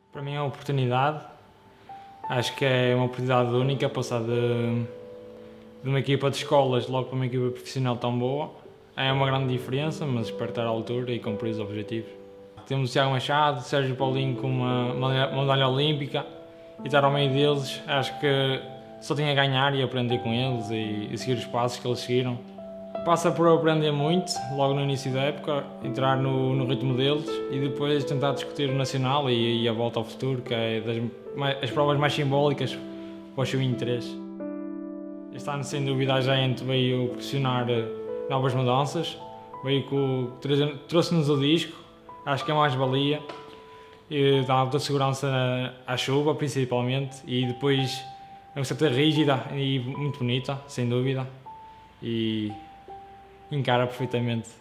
Para mim é uma oportunidade, acho que é uma oportunidade única passar de uma equipa de escolas logo para uma equipa profissional tão boa. É uma grande diferença, mas espero estar à altura e cumprir os objetivos. Temos o Tiago Machado, Sérgio Paulinho com uma medalha olímpica e estar ao meio deles, acho que só tinha a ganhar e aprender com eles e seguir os passos que eles seguiram. Passa por aprender muito, logo no início da época, entrar no ritmo deles e depois tentar discutir o nacional e a volta ao futuro, que é as provas mais simbólicas para o Sub-23. Este ano, sem dúvida, a Giant veio proporcionar novas mudanças, trouxe-nos o disco, acho que é mais-valia, dá muita segurança à chuva, principalmente, e depois é uma certa rígida e muito bonita, sem dúvida. E encara perfeitamente